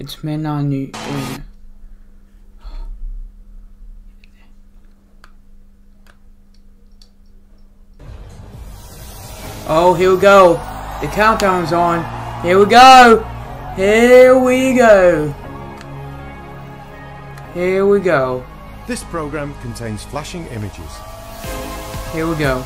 It's men on the. Oh, here we go. The countdown's on. Here we go. Here we go. Here we go. This program contains flashing images. Here we go.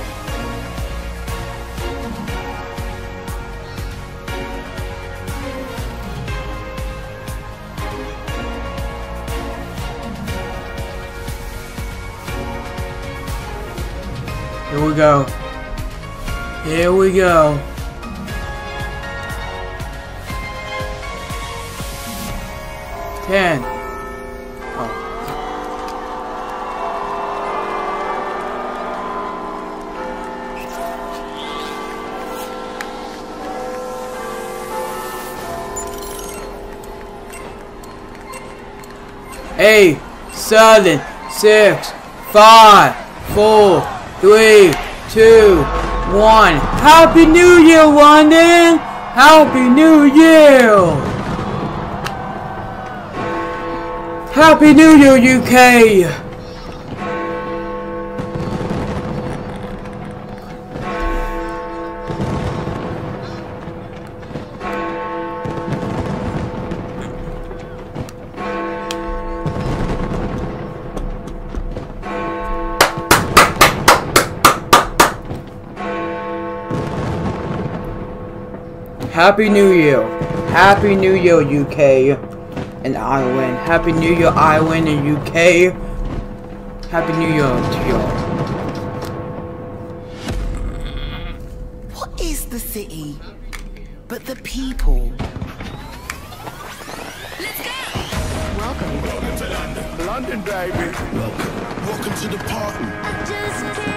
Here we go. Here we go. Ten. Oh. Eight, 7, 6, 5, 4, 3, 2, 1. Happy New Year, London! Happy New Year! Happy New Year, UK! Happy New Year. Happy New Year, UK and Ireland. Happy New Year, Ireland and UK. Happy New Year to y'all. What is the city but the people? Let's go! Welcome to London, baby. Welcome to the party. I just can't